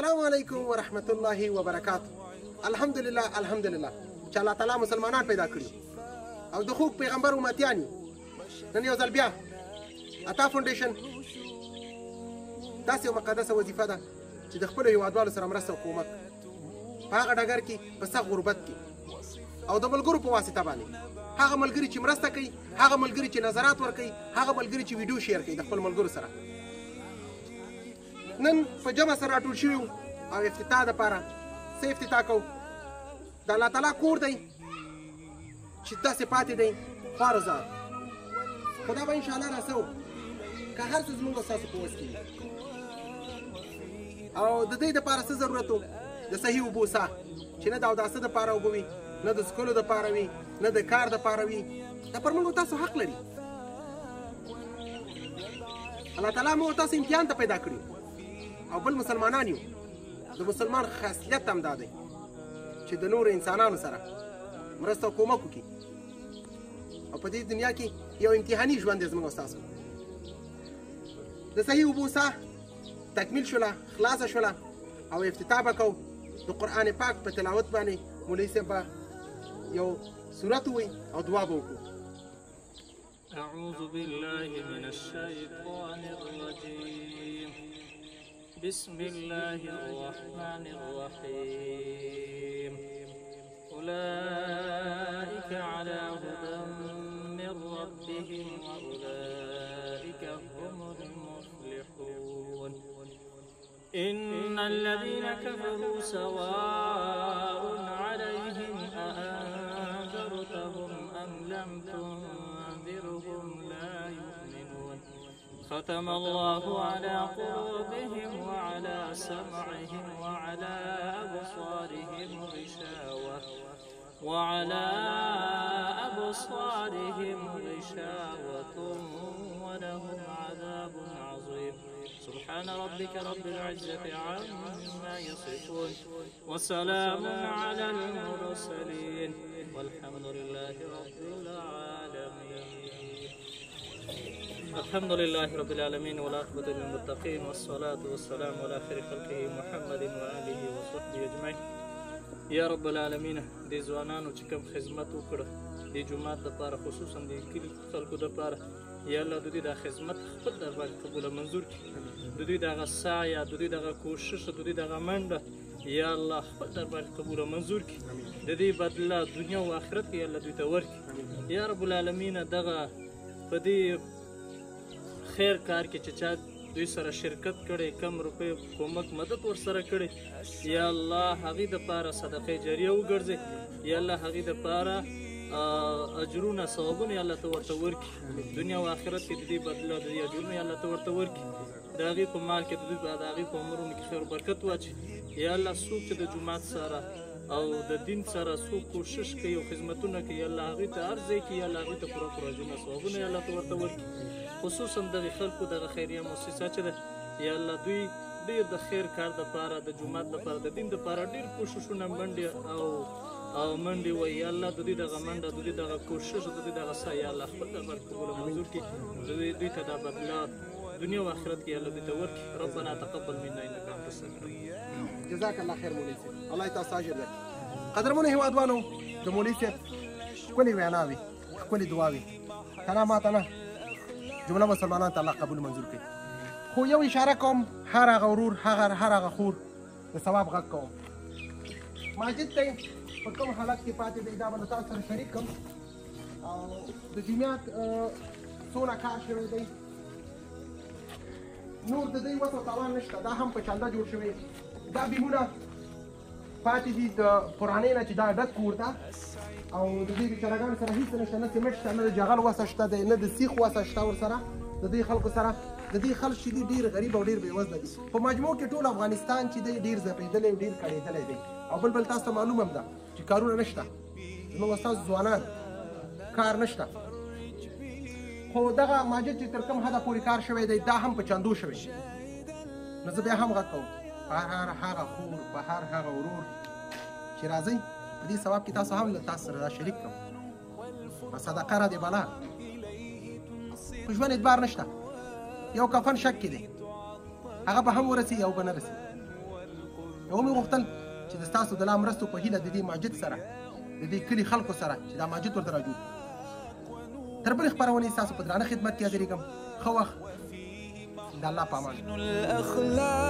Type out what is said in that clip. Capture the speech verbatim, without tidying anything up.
السلام علیکم ورحمت الله وبرکاته. الحمدلله الحمدلله چې الله تعالی مسلمانان پیدا کړي او د خوږ پیغمبر امتیان یو. نن یو ځل بیا عطا فاونډیشن داسې یو مقدسه وظیفه ده چې د خپلو هېوادوالو سره مرسته او کومک په هغه ډګر کې په سخت غربت کې او د ملګرو په واسطه باندې هغه ملګري چې مرسته کوي، هغه ملګري چې نظرات ورکوي، هغه ملګري چې ویډیو شیر کوي د خپل ملګرو سره. نن په جمع سره راټول شوي او افتتاح دپاره څه افتتاح کوو. د الله تعالی کور دی چې داسې پاتې دی خوار زار. خو دا به انشاءالله راسو که هر څه زموږ ستاسو په وس کې وي او د دې دپاره څه ضرورت و د صحیح اوبو ساه چې نه د اوداسه دپاره اوبه وي، نه د څښلو دپاره وي، نه د کار دپاره وي. دا پر موږ تاسو حق لري. الله تعالی موږ تاسو امتحان ته پیدا کړي او بل مسلمانان یو. د مسلمان خاصیت هم دا دی چې د نورو انسانانو سره مرسته او کومک وکړي او په دې دنیا کې یو امتحاني ژوند دی زموږ او ستاسو. د صحیح اوبو ساه تکمیل شوله، خلاصه شوله او افتتاح به کوو. د قرآن پاک په تلاوت باندې مولوي صاحب به یو سورت ووایي او دعا به وکړو. أعوذ بالله من الشيطان الرجيم بسم الله الرحمن الرحيم أولئك على هدى من ربهم وأولئك هم المفلحون إن الذين كفروا سواء عليهم أأنذرتهم أم لم تنذرهم لا يؤمنون ختم الله على قلوبهم وعلى سمعهم وعلى أبصارهم غشاوة وعلى أبصارهم غشاوة ولهم عذاب عظيم سبحان ربك رب العزة عما يصفون وسلام على المرسلين والحمد لله رب العالمين. الحمد لله رب العالمين والعاقبة للمتقين والصلاة والسلام على خير خلقه محمد وآله وصحبه أجمعين. یا رب العالمین د ځوانانو چې کوم خدمت وکړه د جومات دپاره خصوصا د کلي خلکو دپاره یا الله د دوی دا خدمت خپل دربار قبوله منظور کړي. د دوی دغه سعی، د دوی دغه کوشش، د دوی دغه منډه یا الله خپل دربار قبوله منظور کړي. د دې بدله دنیا او آخرت کې یا الله دوی ته ورکړي. یا رب العالمین دغه په دې خیر کار کې چې چا دوی سره شرکت کړي، کم روپۍ کومک مدد ورسره کړي، یا الله هغې دپاره صدقې جاریه وګرځي. یا الله هغې دپاره اجرونه ثوابونه یا الله ته ورته ورکړي. دنیا او آخرت کې د دې بدله د دې اجرونه یا الله ته ورته ورکړي. د هغې په مال کې د دوی د هغې په عمرونو کې خیر و برکت واچي. یا الله څوک چې د جومات سره او د دین سره څوک کوشش کوي او خدمتونه کوي، یا الله هغې ته هر ځای کې یا الله هغې ته پوره پوره اجرونه ثوابونه یا الله ته ورته ورکړي. خصوصا دغې خلکو دغه خیریه مؤسسه چې ده یا الله دوی ډېر د خیر کار دپاره، د جومات دپاره، د دین دپاره ډېر کوششونه منډې او او منډې وایي. یا الله د دوی دغه منډه، د دوی دغه کوشش، د دوی دغه سعی یا الله خپل دربار قبوله منظور کړي. دوی ته دا بدله دنیا او آخرت کې یا الله دوی ته ورکړي. ربنا تقبل منا انک انت السمیع. جزاک الله خیر مولوي صاحب، الله یې تاسو اجر درکړي. قدرمنو هېوادوالو، د مولوي صاحب ښکلې ویناوې، ښکلې دعاوې که نه ماته نه جمله مسلمانانو ته الله قبول منظور کړي. خو یو اشاره کوم، هر هغه ورور، هر هغه خور د ثواب غږ کوم. ماجد دی په کوم حالت کې پاتې دی دا به له تاسو سره شریک کړم. او د جومات څونه کار شوی دی، نور د دې وس او توان نشته. دا هم په چنده جوړ شوی. دا بیمونه پاتې دي د پرانې نه چې دا ډک کور ده او د دې بیچارهګانو سره هېڅ نشته، نه سیمټ شته، نه د جغل وسه شته دی، نه د سیخ وسه شته ورسره. د دې خلکو سره د دې خلک چې دي ډېر غریب او ډېر بېوزله دي. په مجموع کې ټول افغانستان چې دی ډېر ځپېدلی او ډېر کړېدلی دی. او بل بل تاسو ته معلوم هم ده چې کارونه نشته، زموږ ستاسو ځوانان کار نشته. خو دغه ماجد چې تر کوم حده پورې کار شوی دی دا هم په چندو شوی. نو زه بیا هم غږ کوم په هر هغه خور، په هر هغه ورور چې راځئ په دې ثواب کې تاسو هم له تاسو سره دا شریک کړم. په صدقه را دې بلا په ژوند اعتبار نشته. یو کفن شک کې دی، هغه به هم ورسي او به نه رسي. یو مې غوښتل چې د ستاسو د لا مرستو په هیله د دې مسجد سره د دې کلي خلکو سره چې دا مسجد ورته راجوړ تر بلې خپرونې ستاسو په درانه خدمت کې حاضرېږم ښه وخت د الله په امان